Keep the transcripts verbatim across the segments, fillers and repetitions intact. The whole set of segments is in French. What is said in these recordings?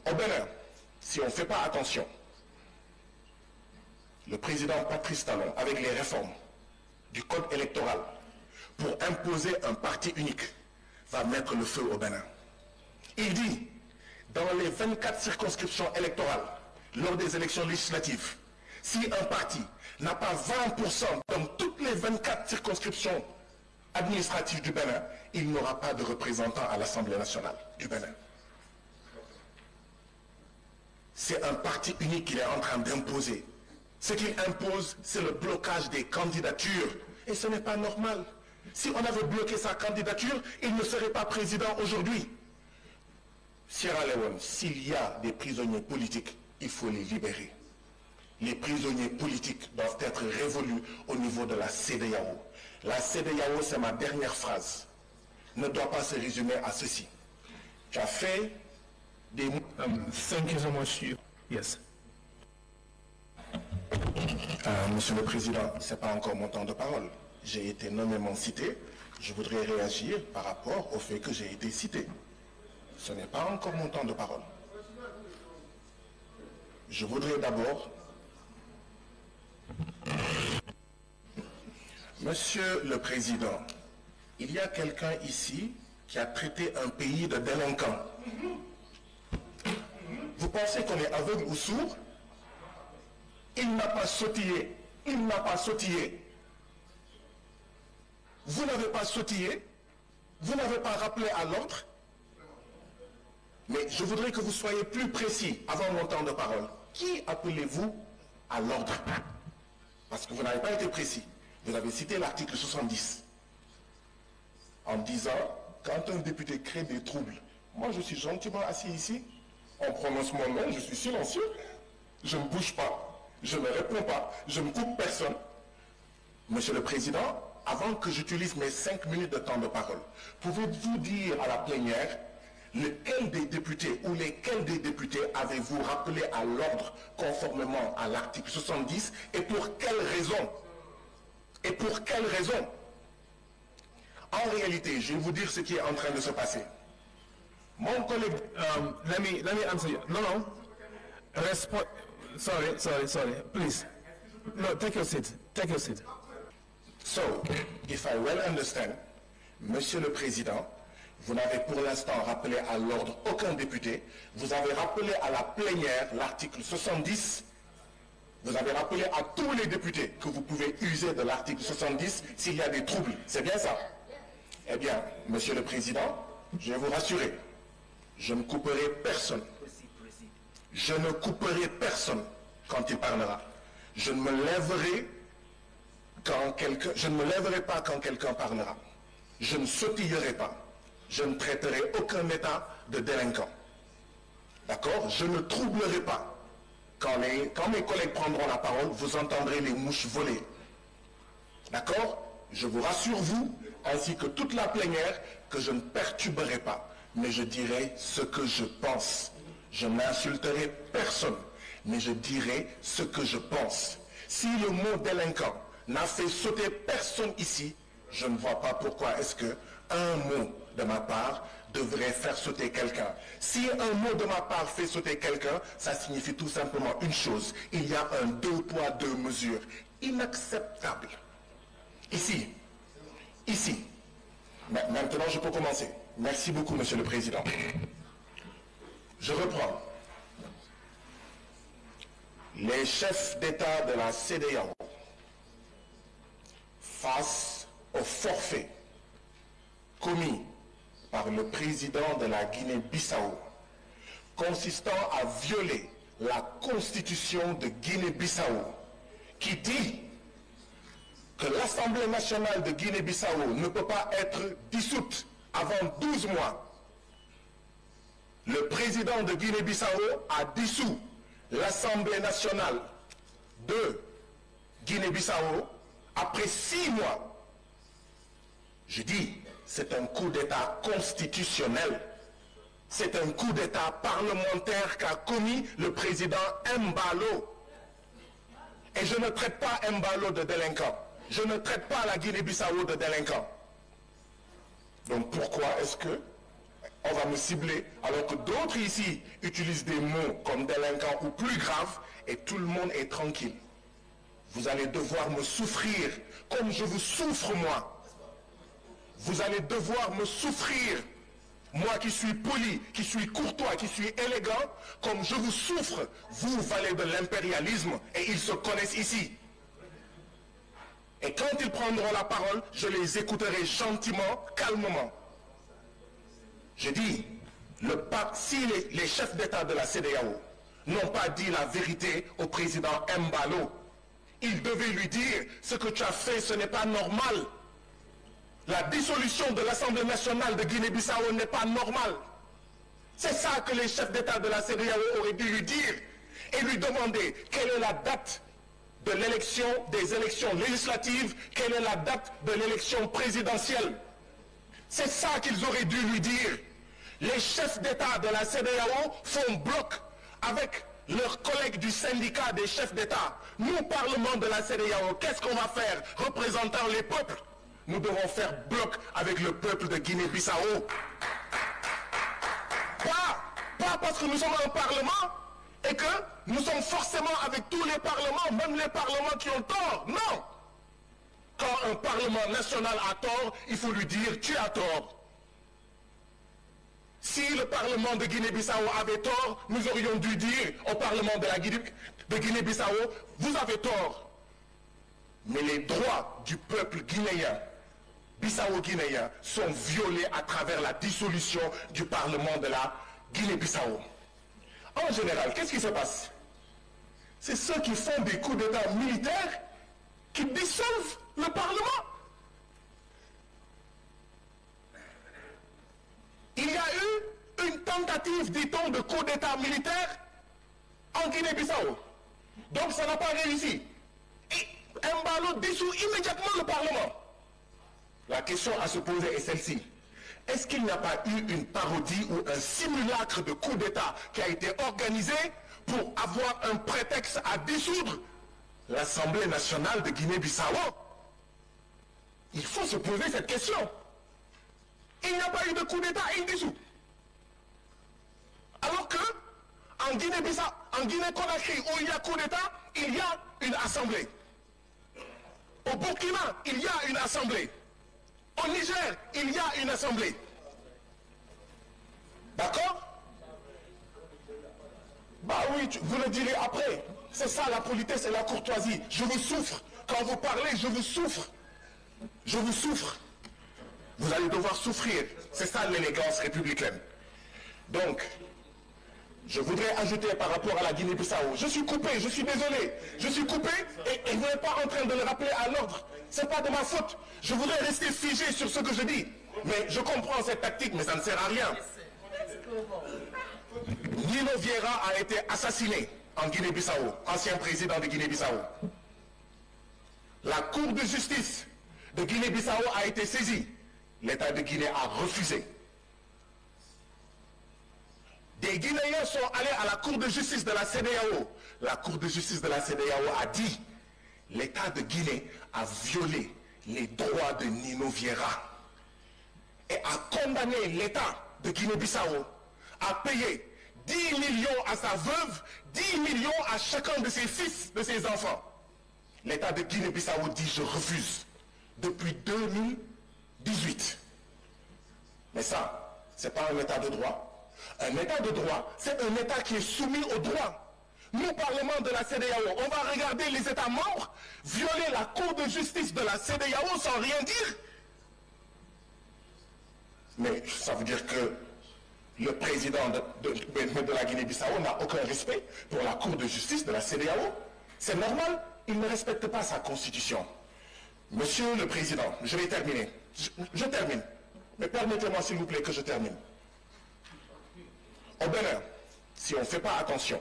Au Bénin, si on ne fait pas attention, le président Patrice Talon, avec les réformes du code électoral, pour imposer un parti unique, va mettre le feu au Bénin. Il dit, dans les vingt-quatre circonscriptions électorales, lors des élections législatives, si un parti n'a pas vingt pour cent dans toutes les vingt-quatre circonscriptions administratives du Bénin, il n'aura pas de représentant à l'Assemblée nationale du Bénin. C'est un parti unique qu'il est en train d'imposer. Ce qu'il impose, c'est le blocage des candidatures. Et ce n'est pas normal. Si on avait bloqué sa candidature, il ne serait pas président aujourd'hui. Sierra Leone, s'il y a des prisonniers politiques, il faut les libérer. Les prisonniers politiques doivent être révolus au niveau de la CEDEAO. La CEDEAO, c'est ma dernière phrase, ne doit pas se résumer à ceci. Tu as fait des... Um, thank you so much. Yes. Euh, Monsieur le Président, ce n'est pas encore mon temps de parole. J'ai été nommément cité. Je voudrais réagir par rapport au fait que j'ai été cité. Ce n'est pas encore mon temps de parole. Je voudrais d'abord... Monsieur le Président, il y a quelqu'un ici qui a traité un pays de délinquant. Vous pensez qu'on est aveugle ou sourd? Il n'a pas sautillé. Il n'a pas sautillé. Vous n'avez pas sautillé. Vous n'avez pas rappelé à l'ordre. Mais je voudrais que vous soyez plus précis avant mon temps de parole. Qui appelez-vous à l'ordre? Parce que vous n'avez pas été précis. Vous avez cité l'article soixante-dix. En disant, quand un député crée des troubles, moi je suis gentiment assis ici, on prononce mon nom, je suis silencieux, je ne bouge pas, je ne réponds pas, je ne coupe personne. Monsieur le Président, avant que j'utilise mes cinq minutes de temps de parole, pouvez-vous dire à la plénière lequel des députés ou lesquels des députés avez-vous rappelé à l'ordre conformément à l'article soixante-dix et pour quelle raison? Et pour quelle raison? En réalité, je vais vous dire ce qui est en train de se passer. Mon collègue... Um, let me let me answer you. No, no. Respo sorry, sorry, sorry. Please. No, take your seat. Take your seat. So, if I well understand, Monsieur le Président, vous n'avez pour l'instant rappelé à l'ordre aucun député. Vous avez rappelé à la plénière l'article soixante-dix. Vous avez rappelé à tous les députés que vous pouvez user de l'article soixante-dix s'il y a des troubles. C'est bien ça? Eh bien, Monsieur le Président, je vais vous rassurer. Je ne couperai personne. Je ne couperai personne quand il parlera. Je ne me lèverai quand quelqu'un, je ne me lèverai pas quand quelqu'un parlera. Je ne sautillerai pas. Je ne traiterai aucun État de délinquant. D'accord? Je ne troublerai pas. Quand, les, quand mes collègues prendront la parole, vous entendrez les mouches voler. D'accord? Je vous rassure, vous, ainsi que toute la plénière, que je ne perturberai pas, mais je dirai ce que je pense. Je n'insulterai personne, mais je dirai ce que je pense. Si le mot délinquant n'a fait sauter personne ici, je ne vois pas pourquoi est-ce que un mot de ma part devrait faire sauter quelqu'un. Si un mot de ma part fait sauter quelqu'un, ça signifie tout simplement une chose. Il y a un deux poids, deux mesures. Inacceptable. Ici, ici. Maintenant, je peux commencer. Merci beaucoup, Monsieur le Président. Je reprends. Les chefs d'État de la CEDEAO, face au forfait commis par le président de la Guinée-Bissau, consistant à violer la constitution de Guinée-Bissau, qui dit que l'Assemblée nationale de Guinée-Bissau ne peut pas être dissoute avant douze mois. Le président de Guinée-Bissau a dissous l'Assemblée nationale de Guinée-Bissau après six mois. Je dis, c'est un coup d'État constitutionnel. C'est un coup d'État parlementaire qu'a commis le président Embalo. Et je ne traite pas Embalo de délinquant. Je ne traite pas la Guinée-Bissau de délinquant. Donc pourquoi est-ce que on va me cibler, alors que d'autres ici utilisent des mots comme délinquant ou plus grave, et tout le monde est tranquille. Vous allez devoir me souffrir comme je vous souffre moi. Vous allez devoir me souffrir, moi qui suis poli, qui suis courtois, qui suis élégant, comme je vous souffre, vous valets de l'impérialisme, et ils se connaissent ici. Et quand ils prendront la parole, je les écouterai gentiment, calmement. Je dis, le pape, si les, les chefs d'État de la C E D E A O n'ont pas dit la vérité au président Embalo, ils devaient lui dire, ce que tu as fait, ce n'est pas normal. La dissolution de l'Assemblée nationale de Guinée-Bissau n'est pas normale. C'est ça que les chefs d'État de la C E D E A O auraient dû lui dire et lui demander quelle est la date de l'élection, des élections législatives, quelle est la date de l'élection présidentielle. C'est ça qu'ils auraient dû lui dire. Les chefs d'État de la C E D E A O font bloc avec leurs collègues du syndicat des chefs d'État. Nous, Parlement de la C E D E A O, qu'est-ce qu'on va faire, représentant les peuples? Nous devons faire bloc avec le peuple de Guinée-Bissau. Pas, pas parce que nous sommes un Parlement et que nous sommes forcément avec tous les parlements, même les parlements qui ont tort. Non! Quand un Parlement national a tort, il faut lui dire « tu as tort ». Si le Parlement de Guinée-Bissau avait tort, nous aurions dû dire au Parlement de la Guinée, de Guinée-Bissau « vous avez tort ». Mais les droits du peuple guinéen, bissau-guinéen, sont violés à travers la dissolution du Parlement de la Guinée-Bissau. En général, qu'est-ce qui se passe? C'est ceux qui font des coups d'État militaires qui dissolvent le Parlement. Il y a eu une tentative, dit-on, de coup d'État militaire en Guinée-Bissau. Donc ça n'a pas réussi. Et Embalo dissout immédiatement le Parlement. La question à se poser est celle-ci. Est-ce qu'il n'y a pas eu une parodie ou un simulacre de coup d'État qui a été organisé pour avoir un prétexte à dissoudre l'Assemblée nationale de Guinée-Bissau? Il faut se poser cette question. Il n'y a pas eu de coup d'État, il dissout. Alors que, en Guinée-Bissau, en Guinée-Conakry, où il y a coup d'État, il y a une assemblée. Au Burkina, il y a une assemblée. Au Niger, il y a une assemblée. D'accord? Bah oui, tu, vous le direz après. C'est ça la politesse et la courtoisie. Je vous souffre. Quand vous parlez, je vous souffre. Je vous souffre. Vous allez devoir souffrir. C'est ça l'élégance républicaine. Donc, je voudrais ajouter par rapport à la Guinée-Bissau. Je suis coupé, je suis désolé. Je suis coupé et, et vous n'êtes pas en train de le rappeler à l'ordre. Ce n'est pas de ma faute. Je voudrais rester figé sur ce que je dis. Mais je comprends cette tactique, mais ça ne sert à rien. Nino Vieira a été assassiné en Guinée-Bissau, ancien président de Guinée-Bissau. La Cour de justice de Guinée-Bissau a été saisie. L'État de Guinée a refusé. Des Guinéens sont allés à la Cour de justice de la C E D E A O. La Cour de justice de la C E D E A O a dit l'État de Guinée a violé les droits de Nino Vieira et a condamné l'État de Guinée-Bissau à payer dix millions à sa veuve, dix millions à chacun de ses fils, de ses enfants. L'État de Guinée-Bissau dit je refuse depuis deux mille dix-huit. Mais ça, ce n'est pas un État de droit. Un État de droit, c'est un État qui est soumis au droit. Nous, Parlement de la C E D E A O, on va regarder les États membres violer la Cour de justice de la C E D E A O sans rien dire. Mais ça veut dire que le président de, de, de la Guinée-Bissau n'a aucun respect pour la Cour de justice de la C E D E A O. C'est normal, il ne respecte pas sa constitution. Monsieur le Président, je vais terminer. Je, je termine. Mais permettez-moi s'il vous plaît que je termine. Au Bénin, si on ne fait pas attention,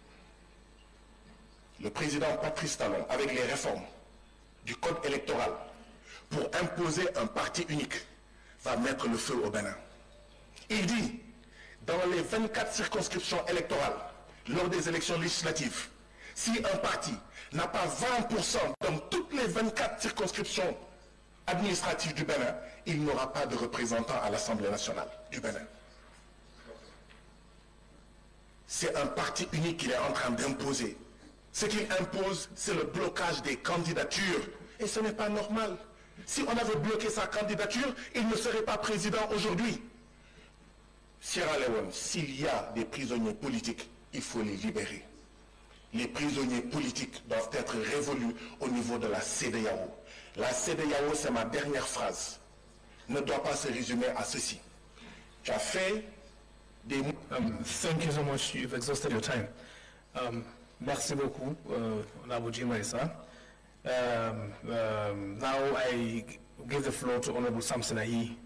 le président Patrice Talon, avec les réformes du code électoral, pour imposer un parti unique, va mettre le feu au Bénin. Il dit, dans les vingt-quatre circonscriptions électorales, lors des élections législatives, si un parti n'a pas vingt pour cent dans toutes les vingt-quatre circonscriptions administratives du Bénin, il n'aura pas de représentant à l'Assemblée nationale du Bénin. c'est un parti unique qu'il est en train d'imposer. Ce qu'il impose, c'est le blocage des candidatures. Et ce n'est pas normal. Si on avait bloqué sa candidature, il ne serait pas président aujourd'hui. Sierra Leone, s'il y a des prisonniers politiques, il faut les libérer. Les prisonniers politiques doivent être révolus au niveau de la C E D E A O. La C E D E A O, c'est ma dernière phrase, ne doit pas se résumer à ceci. Tu as fait des... Um, thank you so much. You've exhausted your time. Um, merci beaucoup, uh, Honorable Jim Marissa. Um, um, now I give the floor to Honorable Samson Ahi.